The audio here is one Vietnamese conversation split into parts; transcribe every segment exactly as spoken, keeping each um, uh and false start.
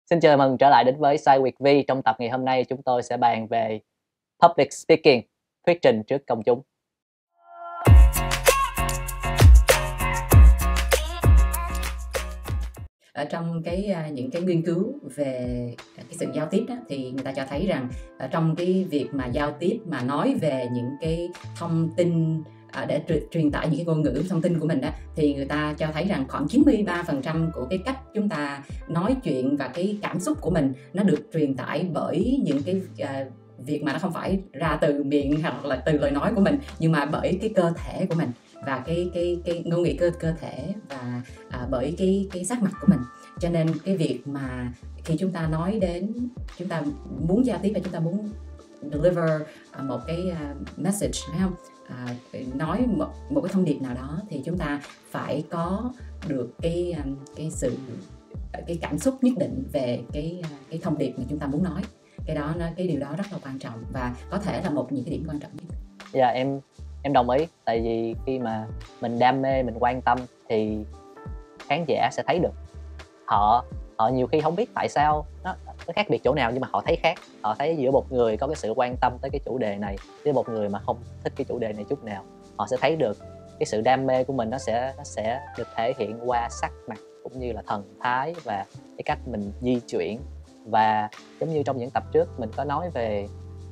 Xin chào mừng trở lại đến với Sai Việt Vi. Trong tập ngày hôm nay chúng tôi sẽ bàn về Public Speaking, thuyết trình trước công chúng. Ở trong cái những cái nghiên cứu về cái sự giao tiếp đó, thì người ta cho thấy rằng ở trong cái việc mà giao tiếp mà nói về những cái thông tin để truyền tải những cái ngôn ngữ thông tin của mình đó, thì người ta cho thấy rằng khoảng chín mươi ba phần trăm của cái cách chúng ta nói chuyện và cái cảm xúc của mình nó được truyền tải bởi những cái uh, việc mà nó không phải ra từ miệng hoặc là từ lời nói của mình, nhưng mà bởi cái cơ thể của mình và cái cái cái ngôn ngữ cơ cơ thể và à, bởi cái cái sắc mặt của mình. Cho nên cái việc mà khi chúng ta nói đến, chúng ta muốn giao tiếp và chúng ta muốn deliver uh, một cái uh, message, phải không? À, nói một, một cái thông điệp nào đó thì chúng ta phải có được cái cái sự cái cảm xúc nhất định về cái cái thông điệp mà chúng ta muốn nói. Cái đó nó cái điều đó rất là quan trọng và có thể là một những cái điểm quan trọng nhất. Dạ yeah, em em đồng ý, tại vì khi mà mình đam mê, mình quan tâm thì khán giả sẽ thấy được. Họ họ nhiều khi không biết tại sao nó, nó khác biệt chỗ nào, nhưng mà họ thấy khác. Họ thấy giữa một người có cái sự quan tâm tới cái chủ đề này với một người mà không thích cái chủ đề này chút nào. Họ sẽ thấy được cái sự đam mê của mình nó sẽ nó sẽ được thể hiện qua sắc mặt cũng như là thần thái và cái cách mình di chuyển. Và giống như trong những tập trước mình có nói về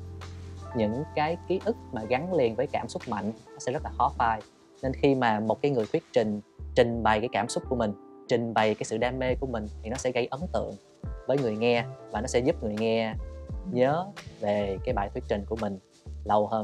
những cái ký ức mà gắn liền với cảm xúc mạnh, nó sẽ rất là khó phai. Nên khi mà một cái người thuyết trình trình bày cái cảm xúc của mình, trình bày cái sự đam mê của mình thì nó sẽ gây ấn tượng với người nghe và nó sẽ giúp người nghe nhớ về cái bài thuyết trình của mình lâu hơn.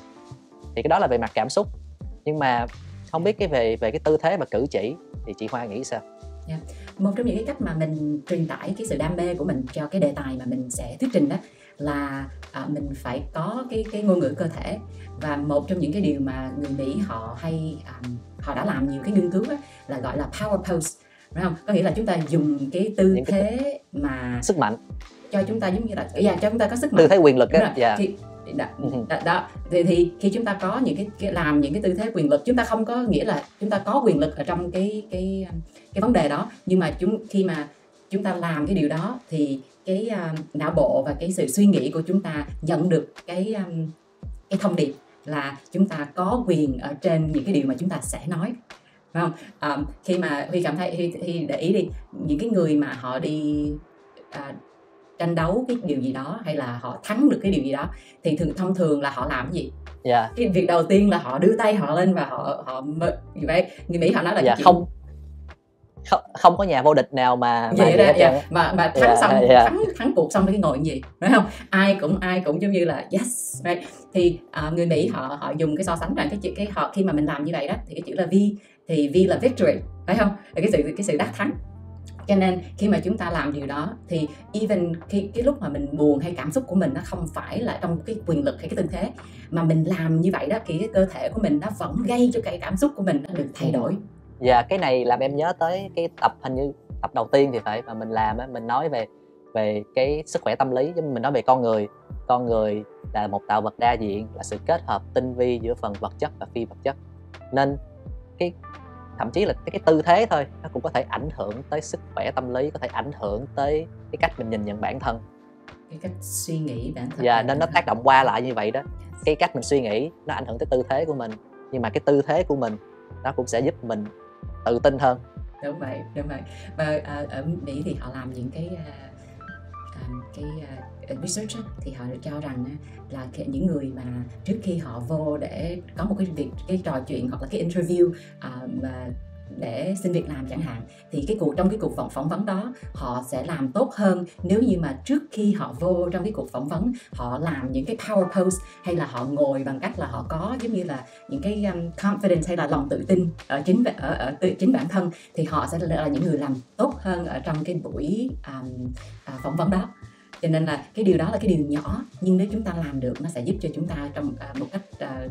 Thì cái đó là về mặt cảm xúc. Nhưng mà không biết cái về về cái tư thế và cử chỉ thì chị Hoa nghĩ sao? Yeah. Một trong những cái cách mà mình truyền tải cái sự đam mê của mình cho cái đề tài mà mình sẽ thuyết trình đó là à, mình phải có cái cái ngôn ngữ cơ thể. Và một trong những cái điều mà người Mỹ họ hay um, họ đã làm nhiều cái nghiên cứu đó, là gọi là power pose, phải không? Có nghĩa là chúng ta dùng cái tư những thế cái... mà sức mạnh cho chúng ta, giống như là yeah, cho chúng ta có sức mạnh, tư thế quyền lực á. Dạ. Thì, đó, đó, đó. Thì, thì khi chúng ta có những cái, cái làm những cái tư thế quyền lực, chúng ta không có nghĩa là chúng ta có quyền lực ở trong cái cái cái vấn đề đó, nhưng mà chúng khi mà chúng ta làm cái điều đó thì cái uh, não bộ và cái sự suy nghĩ của chúng ta nhận được cái um, cái thông điệp là chúng ta có quyền ở trên những cái điều mà chúng ta sẽ nói, phải không? Um, khi mà Huy cảm thấy Huy, Huy để ý đi, những cái người mà họ đi uh, tranh đấu cái điều gì đó hay là họ thắng được cái điều gì đó thì thường thông thường là họ làm cái gì? Yeah. Cái việc đầu tiên là họ đưa tay họ lên và họ họ như vậy. Người Mỹ họ nói là yeah, cái không không không có nhà vô địch nào mà mà mà, đó, yeah. mà, mà thắng yeah, xong yeah. thắng thắng cuộc xong cái ngồi cái gì, phải không? Ai cũng ai cũng giống như là yes, right. Thì uh, người Mỹ họ họ dùng cái so sánh rằng cái chữ cái họ khi mà mình làm như vậy đó thì cái chữ là V, thì V là victory, phải không? Cái sự cái sự đắc thắng. Cho nên khi mà chúng ta làm điều đó thì even khi cái lúc mà mình buồn hay cảm xúc của mình nó không phải là trong cái quyền lực hay cái tư thế, mà mình làm như vậy đó thì cái cơ thể của mình nó vẫn gây cho cái cảm xúc của mình nó được thay đổi. Dạ, cái này làm em nhớ tới cái tập, hình như tập đầu tiên thì phải, mà mình làm á, mình nói về về cái sức khỏe tâm lý, mình nói về con người. Con người là một tạo vật đa diện, là sự kết hợp tinh vi giữa phần vật chất và phi vật chất. Nên cái thậm chí là cái, cái tư thế thôi nó cũng có thể ảnh hưởng tới sức khỏe tâm lý, có thể ảnh hưởng tới cái cách mình nhìn nhận bản thân, cái cách suy nghĩ bản thân. Dạ, nên nó tác động qua lại như vậy đó. Cái cách mình suy nghĩ nó ảnh hưởng tới tư thế của mình, nhưng mà cái tư thế của mình nó cũng sẽ giúp mình tự tin hơn. Đúng vậy, đúng vậy. Và uh, ở Mỹ thì họ làm những cái uh, um, cái uh, research á, thì họ cho rằng uh, là những người mà trước khi họ vô để có một cái việc cái trò chuyện hoặc là cái interview uh, mà để xin việc làm chẳng hạn, thì cái cuộc trong cái cuộc phỏng phỏng vấn đó họ sẽ làm tốt hơn nếu như mà trước khi họ vô trong cái cuộc phỏng vấn họ làm những cái power pose, hay là họ ngồi bằng cách là họ có giống như là những cái um, confidence hay là lòng tự tin ở chính ở, ở, ở chính bản thân, thì họ sẽ là những người làm tốt hơn ở trong cái buổi um, uh, phỏng vấn đó. Cho nên là cái điều đó là cái điều nhỏ, nhưng nếu chúng ta làm được nó sẽ giúp cho chúng ta trong uh, một cách uh,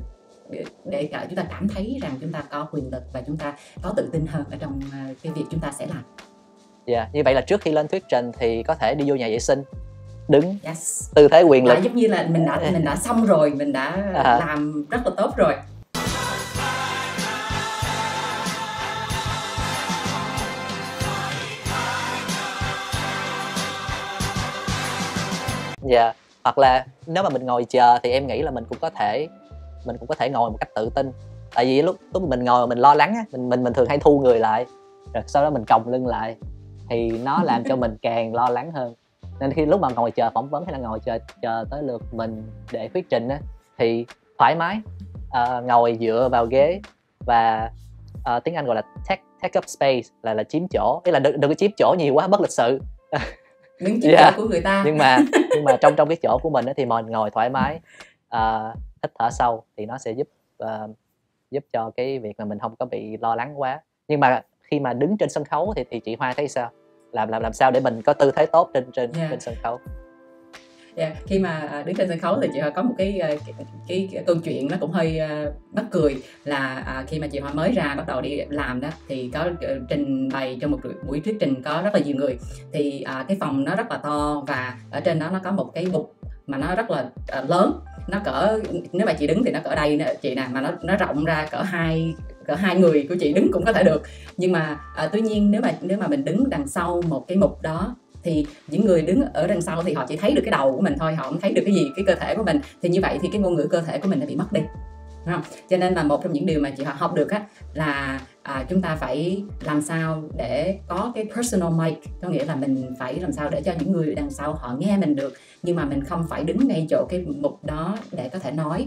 để cả chúng ta cảm thấy rằng chúng ta có quyền lực và chúng ta có tự tin hơn ở trong cái việc chúng ta sẽ làm. Dạ, yeah, như vậy là trước khi lên thuyết trình thì có thể đi vô nhà vệ sinh, đứng yes. tư thế quyền lực. Đó, giống như là mình đã mình đã xong rồi, mình đã à. làm rất là tốt rồi. Dạ. Hoặc là nếu mà mình ngồi chờ thì em nghĩ là mình cũng có thể mình cũng có thể ngồi một cách tự tin. Tại vì lúc lúc mình ngồi mình lo lắng á, mình mình mình thường hay thu người lại, rồi sau đó mình còng lưng lại thì nó làm cho mình càng lo lắng hơn. Nên khi lúc mà ngồi chờ phỏng vấn hay là ngồi chờ chờ tới lượt mình để thuyết trình á thì thoải mái, uh, ngồi dựa vào ghế và uh, tiếng Anh gọi là take take up space, là là chiếm chỗ, ý là đừng đừng có chiếm chỗ nhiều quá bất lịch sự. Đứng chiếm yeah. chỗ của người ta. Nhưng mà nhưng mà trong trong cái chỗ của mình á thì mình ngồi thoải mái, uh, hít thở sâu thì nó sẽ giúp uh, giúp cho cái việc mà mình không có bị lo lắng quá. Nhưng mà khi mà đứng trên sân khấu thì thì chị Hoa thấy sao? Làm làm làm sao để mình có tư thế tốt trên trên yeah. trên sân khấu? Yeah. Khi mà đứng trên sân khấu thì chị Hoa có một cái cái, cái, cái câu chuyện nó cũng hơi uh, mắc cười là uh, khi mà chị Hoa mới ra bắt đầu đi làm đó thì có uh, trình bày trong một buổi thuyết trình có rất là nhiều người, thì uh, cái phòng nó rất là to và ở trên đó nó có một cái bục mà nó rất là uh, lớn, nó cỡ, nếu mà chị đứng thì nó cỡ đây nè chị nè, mà nó nó rộng ra cỡ hai cỡ hai người của chị đứng cũng có thể được. Nhưng mà uh, tuy nhiên nếu mà nếu mà mình đứng đằng sau một cái mục đó thì những người đứng ở đằng sau thì họ chỉ thấy được cái đầu của mình thôi, họ không thấy được cái gì, cái cơ thể của mình, thì như vậy thì cái ngôn ngữ cơ thể của mình nó bị mất đi, đúng không? Cho nên là một trong những điều mà chị học được á là à, chúng ta phải làm sao để có cái personal mic, có nghĩa là mình phải làm sao để cho những người đằng sau họ nghe mình được, nhưng mà mình không phải đứng ngay chỗ cái mục đó để có thể nói.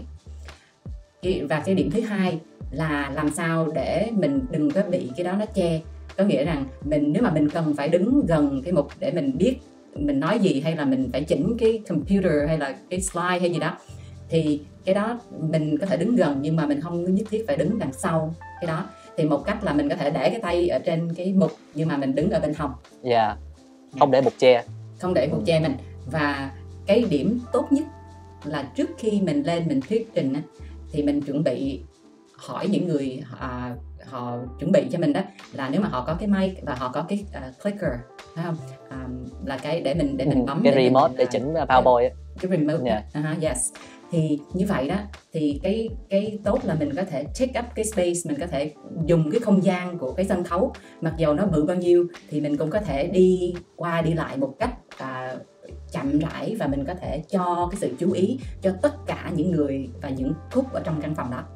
Và cái điểm thứ hai là làm sao để mình đừng có bị cái đó nó che. Có nghĩa rằng mình nếu mà mình cần phải đứng gần cái mục để mình biết mình nói gì, hay là mình phải chỉnh cái computer hay là cái slide hay gì đó, thì cái đó mình có thể đứng gần, nhưng mà mình không nhất thiết phải đứng đằng sau cái đó. Thì một cách là mình có thể để cái tay ở trên cái mục nhưng mà mình đứng ở bên hông. Dạ. Yeah. Không để mục che. Không để mục che mình. Và cái điểm tốt nhất là trước khi mình lên mình thuyết trình á, thì mình chuẩn bị hỏi những người à, họ chuẩn bị cho mình đó, là nếu mà họ có cái mic và họ có cái uh, clicker, phải không? Um, là cái để mình để mình bấm cái để remote mình, để chỉnh PowerPoint. Cái remote. Yeah. Uh-huh, yes. Thì như vậy đó thì cái cái tốt là mình có thể take up cái space, mình có thể dùng cái không gian của cái sân khấu, mặc dầu nó bự bao nhiêu thì mình cũng có thể đi qua đi lại một cách uh, chậm rãi, và mình có thể cho cái sự chú ý cho tất cả những người và những khúc ở trong căn phòng đó.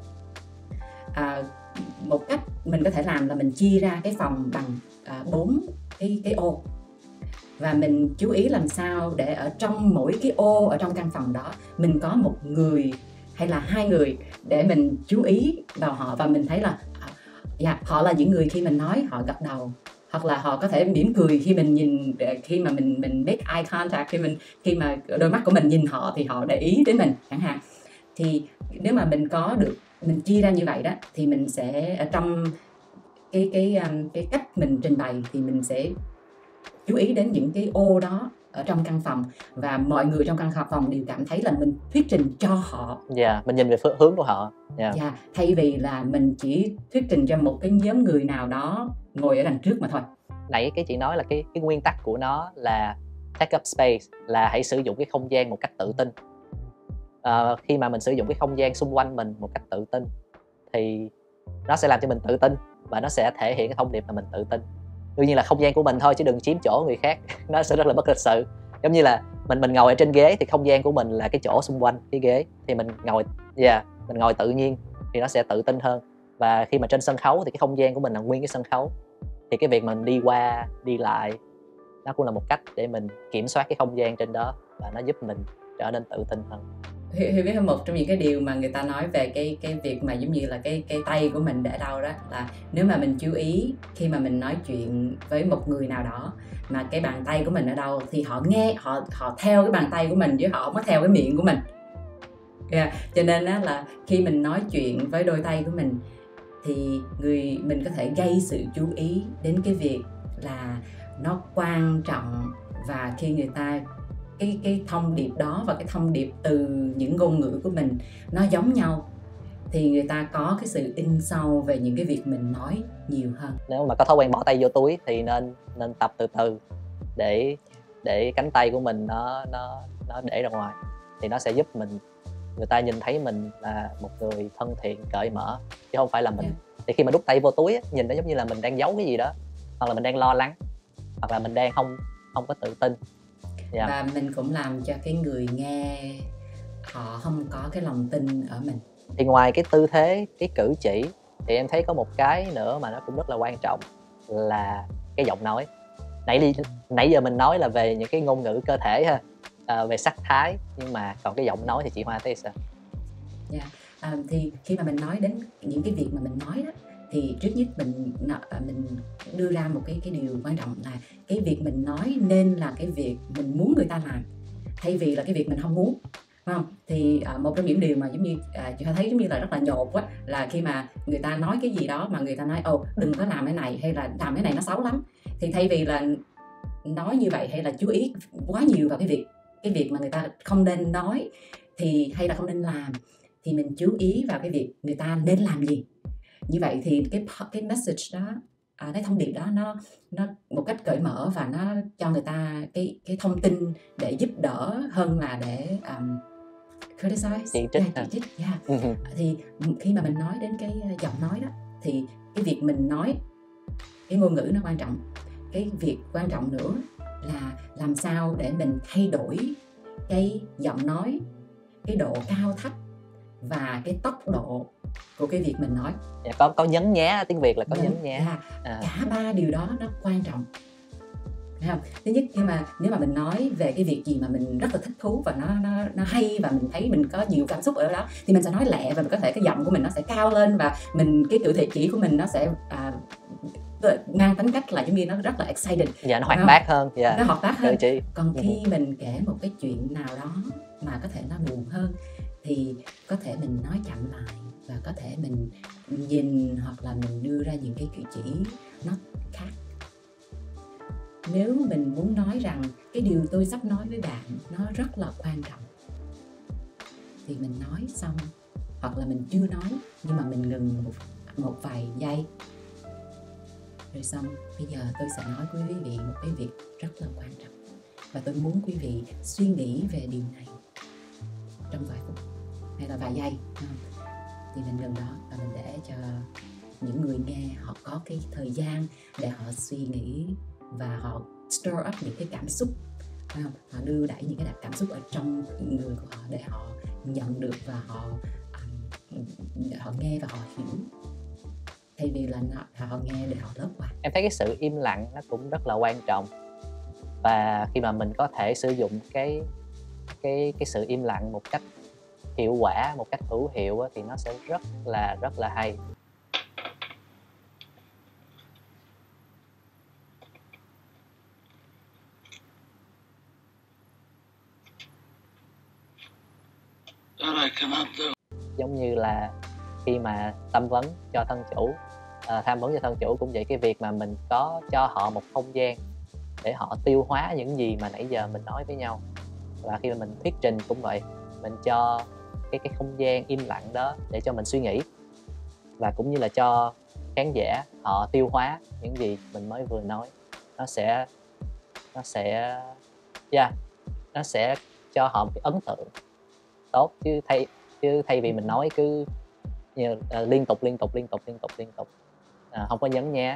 À, một cách mình có thể làm là mình chia ra cái phòng bằng bốn à, cái, cái ô, và mình chú ý làm sao để ở trong mỗi cái ô ở trong căn phòng đó mình có một người hay là hai người để mình chú ý vào họ, và mình thấy là dạ, họ là những người khi mình nói họ gật đầu, hoặc là họ có thể mỉm cười khi mình nhìn, khi mà mình mình make eye contact, khi mình khi mà đôi mắt của mình nhìn họ thì họ để ý đến mình chẳng hạn. Thì nếu mà mình có được mình chia ra như vậy đó thì mình sẽ ở trong cái cái cái cách mình trình bày thì mình sẽ chú ý đến những cái ô đó ở trong căn phòng, và mọi người trong căn phòng đều cảm thấy là mình thuyết trình cho họ. Dạ, yeah, mình nhìn về phương hướng của họ. Dạ. Yeah. Yeah, thay vì là mình chỉ thuyết trình cho một cái nhóm người nào đó ngồi ở đằng trước mà thôi. Nãy cái chị nói là cái cái nguyên tắc của nó là take up space, là hãy sử dụng cái không gian một cách tự tin. Uh, khi mà mình sử dụng cái không gian xung quanh mình một cách tự tin thì nó sẽ làm cho mình tự tin, và nó sẽ thể hiện cái thông điệp là mình tự tin. Đương nhiên là không gian của mình thôi chứ đừng chiếm chỗ người khác, nó sẽ rất là bất lịch sự. Giống như là mình mình ngồi ở trên ghế thì không gian của mình là cái chỗ xung quanh cái ghế, thì mình ngồi yeah, mình ngồi tự nhiên thì nó sẽ tự tin hơn. Và khi mà trên sân khấu thì cái không gian của mình là nguyên cái sân khấu, thì cái việc mình đi qua đi lại nó cũng là một cách để mình kiểm soát cái không gian trên đó, và nó giúp mình trở nên tự tin hơn. Hiểu biết một trong những cái điều mà người ta nói về cái cái việc mà giống như là cái cái tay của mình để đâu đó, là nếu mà mình chú ý khi mà mình nói chuyện với một người nào đó mà cái bàn tay của mình ở đâu thì họ nghe, họ họ theo cái bàn tay của mình chứ họ không có theo cái miệng của mình. Yeah. Cho nên đó là khi mình nói chuyện với đôi tay của mình thì người mình có thể gây sự chú ý đến cái việc là nó quan trọng, và khi người ta cái cái thông điệp đó và cái thông điệp từ những ngôn ngữ của mình nó giống nhau thì người ta có cái sự in sâu về những cái việc mình nói nhiều hơn. Nếu mà có thói quen bỏ tay vô túi thì nên nên tập từ từ để để cánh tay của mình nó nó nó để ra ngoài, thì nó sẽ giúp mình, người ta nhìn thấy mình là một người thân thiện, cởi mở, chứ không phải là mình. Yeah. Thì khi mà đút tay vô túi á, nhìn nó giống như là mình đang giấu cái gì đó, hoặc là mình đang lo lắng, hoặc là mình đang không không có tự tin. Dạ. Và mình cũng làm cho cái người nghe họ không có cái lòng tin ở mình. Thì ngoài cái tư thế, cái cử chỉ thì em thấy có một cái nữa mà nó cũng rất là quan trọng là cái giọng nói. Nãy đi nãy giờ mình nói là về những cái ngôn ngữ cơ thể ha, à, về sắc thái, nhưng mà còn cái giọng nói thì chị Hoa thấy sao? Yeah. À, thì khi mà mình nói đến những cái việc mà mình nói đó, thì trước nhất mình mình đưa ra một cái cái điều quan trọng là cái việc mình nói nên là cái việc mình muốn người ta làm, thay vì là cái việc mình không muốn, phải không? Thì à, một trong những điều mà giống như à, chị thấy giống như là rất là nhột quá, là khi mà người ta nói cái gì đó mà người ta nói ồ đừng có làm cái này, hay là làm cái này nó xấu lắm, thì thay vì là nói như vậy hay là chú ý quá nhiều vào cái việc cái việc mà người ta không nên nói thì hay là không nên làm, thì mình chú ý vào cái việc người ta nên làm gì. Như vậy thì cái cái message đó, à, cái thông điệp đó nó nó một cách cởi mở và nó cho người ta cái cái thông tin để giúp đỡ hơn là để um, criticize, chỉ trích. yeah, chỉ trích. Yeah. Thì khi mà mình nói đến cái giọng nói đó, thì cái việc mình nói, cái ngôn ngữ nó quan trọng. Cái việc quan trọng nữa là làm sao để mình thay đổi cái giọng nói, cái độ cao thấp và cái tốc độ của cái việc mình nói. Dạ, có có nhấn nhá, tiếng Việt là có nhấn, nhấn nhá. Yeah. À. Cả ba điều đó nó quan trọng. Thấy không? Thứ nhất, nhưng mà nếu mà mình nói về cái việc gì mà mình rất là thích thú và nó nó nó hay và mình thấy mình có nhiều cảm xúc ở đó, thì mình sẽ nói lẹ và mình có thể cái giọng của mình nó sẽ cao lên và mình cái cử thể chỉ của mình nó sẽ à, mang tính cách là giống như nó rất là excited. Dạ, nó hoạt bát hơn. Dạ. Nó hoạt bát hơn. Chỉ. Còn khi ừ. mình kể một cái chuyện nào đó mà có thể nó buồn hơn, thì có thể mình nói chậm lại và có thể mình nhìn hoặc là mình đưa ra những cái cử chỉ nó khác. Nếu mình muốn nói rằng cái điều tôi sắp nói với bạn nó rất là quan trọng, thì mình nói xong, hoặc là mình chưa nói nhưng mà mình ngừng một, một vài giây, rồi xong bây giờ tôi sẽ nói với quý vị một cái việc rất là quan trọng và tôi muốn quý vị suy nghĩ về điều này trong vài phút hay là vài giây, thì mình ngừng đó và mình để cho những người nghe họ có cái thời gian để họ suy nghĩ và họ stir up những cái cảm xúc, phải không? Họ đưa đẩy những cái cảm xúc ở trong người của họ để họ nhận được và họ um, họ nghe và họ hiểu, thay vì là họ nghe để họ lướt qua. Em thấy cái sự im lặng nó cũng rất là quan trọng, và khi mà mình có thể sử dụng cái cái cái sự im lặng một cách hiệu quả, một cách hữu hiệu thì nó sẽ rất là rất là hay. Giống như là khi mà tâm vấn cho thân chủ, à, tham vấn cho thân chủ cũng vậy, cái việc mà mình có cho họ một không gian để họ tiêu hóa những gì mà nãy giờ mình nói với nhau. Và khi mà mình thuyết trình cũng vậy, mình cho cái cái không gian im lặng đó để cho mình suy nghĩ, và cũng như là cho khán giả họ tiêu hóa những gì mình mới vừa nói. Nó sẽ nó sẽ yeah, nó sẽ cho họ một cái ấn tượng tốt, chứ thay chứ thay vì mình nói cứ như, uh, liên tục liên tục liên tục liên tục liên tục à, không có nhấn nhá,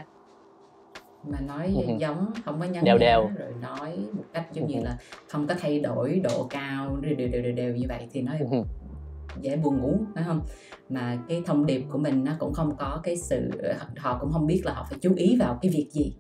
mà nói uh-huh. giống không có nhấn đều nhá, đều rồi nói một cách giống uh-huh. như là không có thay đổi độ cao đều đều đều đều như vậy thì nó uh-huh. dễ buồn ngủ, phải không? Mà cái thông điệp của mình nó cũng không có cái sự, họ cũng không biết là họ phải chú ý vào cái việc gì.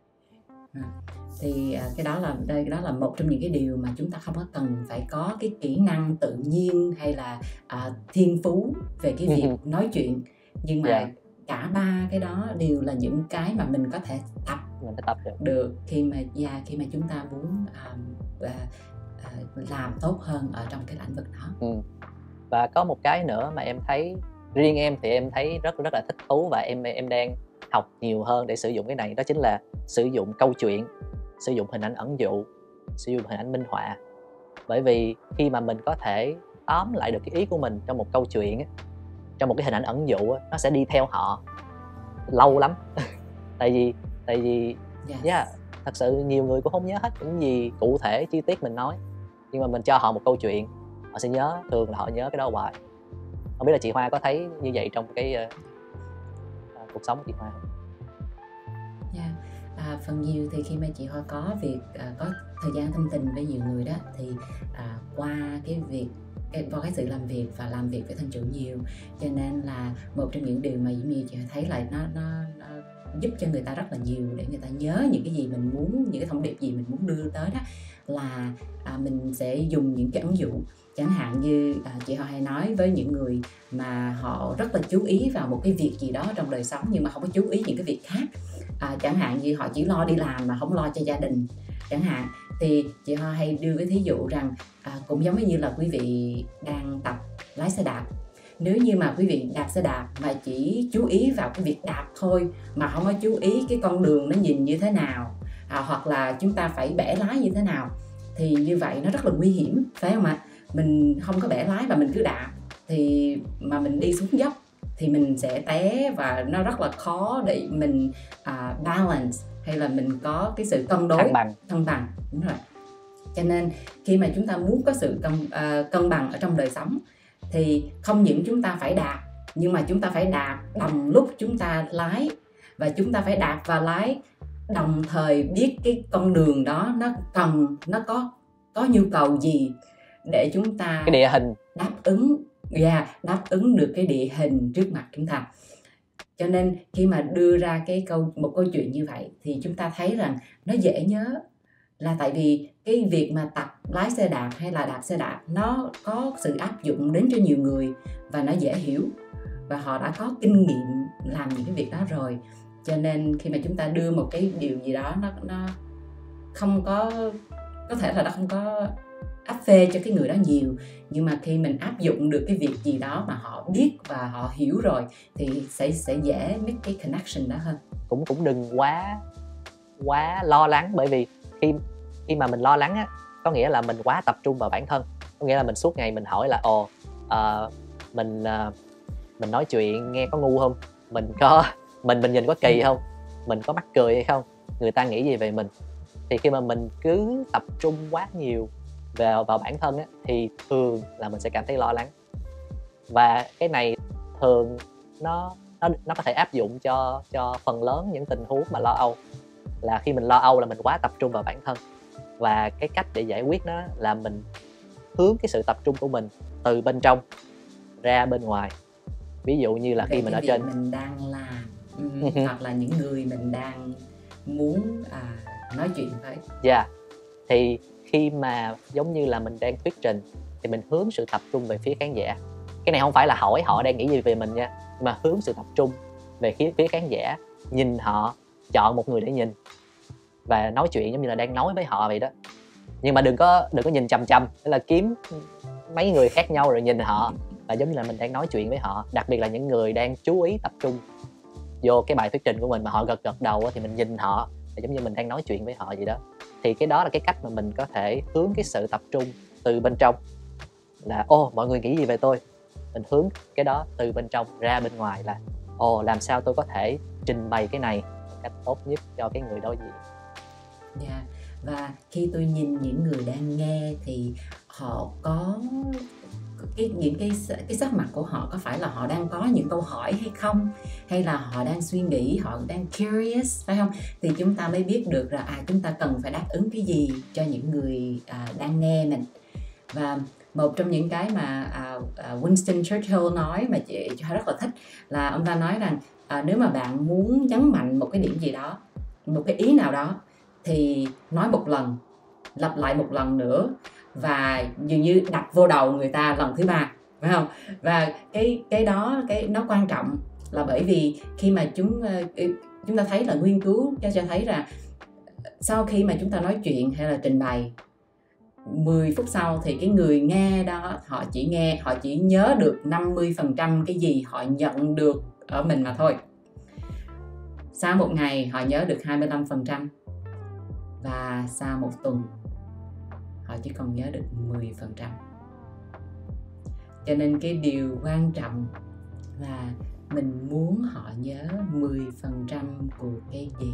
À, thì cái đó là đây đó là một trong những cái điều mà chúng ta không có cần phải có cái kỹ năng tự nhiên hay là à, thiên phú về cái việc nói chuyện, nhưng mà yeah. cả ba cái đó đều là những cái mà mình có thể tập mình phải tập được. được khi mà yeah, khi mà chúng ta muốn um, uh, uh, làm tốt hơn ở trong cái lĩnh vực đó. Ừ. Và có một cái nữa mà em thấy, riêng em thì em thấy rất rất là thích thú và em em đang học nhiều hơn để sử dụng cái này, đó chính là sử dụng câu chuyện, sử dụng hình ảnh ẩn dụ, sử dụng hình ảnh minh họa. Bởi vì khi mà mình có thể tóm lại được cái ý của mình trong một câu chuyện, trong một cái hình ảnh ẩn dụ, nó sẽ đi theo họ lâu lắm. tại vì tại vì yes. yeah, thật sự nhiều người cũng không nhớ hết những gì cụ thể chi tiết mình nói, nhưng mà mình cho họ một câu chuyện, họ sẽ nhớ, thường là họ nhớ cái đó hoài. Không biết là chị Hoa có thấy như vậy trong cái uh, uh, cuộc sống của chị Hoa không? Yeah. À, phần nhiều thì khi mà chị Hoa có việc uh, có thời gian thông tình với nhiều người đó thì à, qua cái việc cái, qua cái sự làm việc và làm việc với thân chủ nhiều, cho nên là một trong những điều mà giống như chị thấy là nó, nó, nó giúp cho người ta rất là nhiều để người ta nhớ những cái gì mình muốn, những cái thông điệp gì mình muốn đưa tới đó, là à, mình sẽ dùng những cái ứng dụng. Chẳng hạn như à, chị họ hay nói với những người mà họ rất là chú ý vào một cái việc gì đó trong đời sống nhưng mà không có chú ý những cái việc khác, à, chẳng hạn như họ chỉ lo đi làm mà không lo cho gia đình chẳng hạn, thì chị họ hay đưa cái thí dụ rằng à, cũng giống như là quý vị đang tập lái xe đạp. Nếu như mà quý vị đạp xe đạp mà chỉ chú ý vào cái việc đạp thôi mà không có chú ý cái con đường nó nhìn như thế nào, à, hoặc là chúng ta phải bẻ lái như thế nào, thì như vậy nó rất là nguy hiểm, phải không ạ? Mình không có bẻ lái và mình cứ đạp thì mà mình đi xuống dốc thì mình sẽ té và nó rất là khó để mình uh, balance hay là mình có cái sự cân đối Thăng bằng. cân bằng đúng rồi. Cho nên khi mà chúng ta muốn có sự cân, uh, cân bằng ở trong đời sống thì không những chúng ta phải đạp, nhưng mà chúng ta phải đạp đồng lúc chúng ta lái, và chúng ta phải đạp và lái đồng thời biết cái con đường đó nó cần, nó có có nhu cầu gì để chúng ta cái địa hình đáp ứng, yeah, đáp ứng được cái địa hình trước mặt chúng ta. Cho nên khi mà đưa ra cái câu một câu chuyện như vậy thì chúng ta thấy rằng nó dễ nhớ, là tại vì cái việc mà tập lái xe đạp hay là đạp xe đạp nó có sự áp dụng đến cho nhiều người và nó dễ hiểu và họ đã có kinh nghiệm làm những cái việc đó rồi. Cho nên khi mà chúng ta đưa một cái điều gì đó nó nó không có có thể là nó không có áp phê cho cái người đó nhiều, nhưng mà khi mình áp dụng được cái việc gì đó mà họ biết và họ hiểu rồi thì sẽ sẽ dễ make cái connection đó hơn. Cũng cũng đừng quá quá lo lắng, bởi vì khi khi mà mình lo lắng á, có nghĩa là mình quá tập trung vào bản thân, có nghĩa là mình suốt ngày mình hỏi là ồ uh, mình uh, mình nói chuyện nghe có ngu không, mình có mình mình nhìn có kỳ không, mình có mắc cười hay không, người ta nghĩ gì về mình. Thì khi mà mình cứ tập trung quá nhiều vào vào bản thân á, thì thường là mình sẽ cảm thấy lo lắng. Và cái này thường nó nó nó có thể áp dụng cho cho phần lớn những tình huống mà lo âu, là khi mình lo âu là mình quá tập trung vào bản thân. Và cái cách để giải quyết nó là mình hướng cái sự tập trung của mình từ bên trong ra bên ngoài. Ví dụ như là khi mình ở trên mình đang làm hoặc là những người mình đang muốn à, nói chuyện với. Dạ. Yeah. Thì khi mà giống như là mình đang thuyết trình thì mình hướng sự tập trung về phía khán giả. Cái này không phải là hỏi họ đang nghĩ gì về mình nha, nhưng mà hướng sự tập trung về phía, phía khán giả, nhìn họ, chọn một người để nhìn và nói chuyện giống như là đang nói với họ vậy đó. Nhưng mà đừng có đừng có nhìn chằm chằm, tức là kiếm mấy người khác nhau rồi nhìn họ, là giống như là mình đang nói chuyện với họ. Đặc biệt là những người đang chú ý tập trung vô cái bài thuyết trình của mình mà họ gật gật đầu thì mình nhìn họ, là giống như mình đang nói chuyện với họ vậy đó. Thì cái đó là cái cách mà mình có thể hướng cái sự tập trung từ bên trong, là ô mọi người nghĩ gì về tôi, mình hướng cái đó từ bên trong ra bên ngoài, là ồ làm sao tôi có thể trình bày cái này một cách tốt nhất cho cái người đối diện. Yeah. Và khi tôi nhìn những người đang nghe thì họ có cái những cái cái sắc mặt của họ, có phải là họ đang có những câu hỏi hay không, hay là họ đang suy nghĩ, họ đang curious, phải không? Thì chúng ta mới biết được là à chúng ta cần phải đáp ứng cái gì cho những người à, đang nghe mình. Và một trong những cái mà à, à, Winston Churchill nói mà chị rất là thích là ông ta nói rằng à, nếu mà bạn muốn nhấn mạnh một cái điểm gì đó, một cái ý nào đó, thì nói một lần, lặp lại một lần nữa, và dường như đập vô đầu người ta lần thứ ba, phải không? Và cái cái đó cái nó quan trọng là bởi vì khi mà chúng chúng ta thấy là nghiên cứu cho cho thấy là sau khi mà chúng ta nói chuyện hay là trình bày mười phút sau thì cái người nghe đó họ chỉ nghe họ chỉ nhớ được năm mươi phần trăm cái gì họ nhận được ở mình mà thôi. Sau một ngày họ nhớ được hai mươi lăm phần trăm, và sau một tuần họ chỉ còn nhớ được mười phần trăm. Cho nên cái điều quan trọng là mình muốn họ nhớ mười phần trăm của cái gì.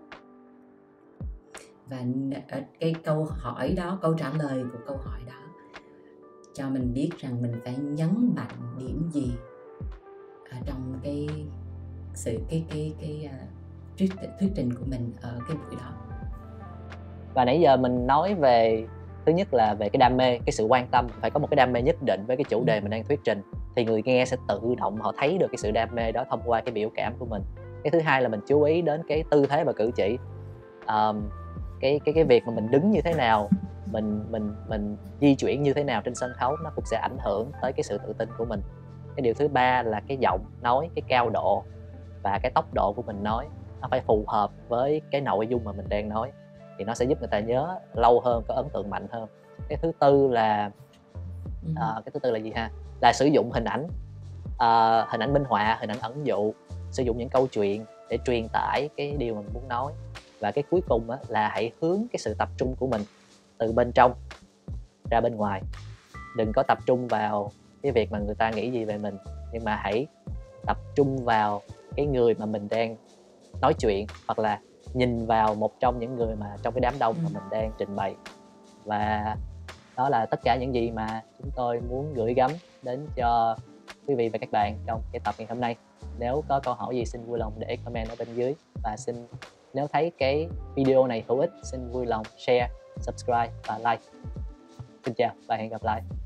Và cái câu hỏi đó, câu trả lời của câu hỏi đó cho mình biết rằng mình phải nhấn mạnh điểm gì ở trong cái sự cái cái cái, cái uh, thuyết, thuyết trình của mình ở cái buổi đó. Và nãy giờ mình nói về, thứ nhất là về cái đam mê, cái sự quan tâm, phải có một cái đam mê nhất định với cái chủ đề mình đang thuyết trình thì người nghe sẽ tự động họ thấy được cái sự đam mê đó thông qua cái biểu cảm của mình. Cái thứ hai là mình chú ý đến cái tư thế và cử chỉ, um, cái cái cái việc mà mình đứng như thế nào, mình mình mình di chuyển như thế nào trên sân khấu, nó cũng sẽ ảnh hưởng tới cái sự tự tin của mình. Cái điều thứ ba là cái giọng nói, cái cao độ và cái tốc độ của mình nói nó phải phù hợp với cái nội dung mà mình đang nói, thì nó sẽ giúp người ta nhớ lâu hơn, có ấn tượng mạnh hơn. Cái thứ tư là Ừm. uh, cái thứ tư là gì ha? Là sử dụng hình ảnh, uh, hình ảnh minh họa, hình ảnh ẩn dụ, sử dụng những câu chuyện để truyền tải cái điều mà mình muốn nói. Và cái cuối cùng á, là hãy hướng cái sự tập trung của mình từ bên trong ra bên ngoài. Đừng có tập trung vào cái việc mà người ta nghĩ gì về mình, nhưng mà hãy tập trung vào cái người mà mình đang nói chuyện, hoặc là nhìn vào một trong những người mà trong cái đám đông mà Ừm. mình đang trình bày. Và đó là tất cả những gì mà chúng tôi muốn gửi gắm đến cho quý vị và các bạn trong cái tập ngày hôm nay. Nếu có câu hỏi gì xin vui lòng để comment ở bên dưới, và xin nếu thấy cái video này hữu ích xin vui lòng share, subscribe và like. Xin chào và hẹn gặp lại.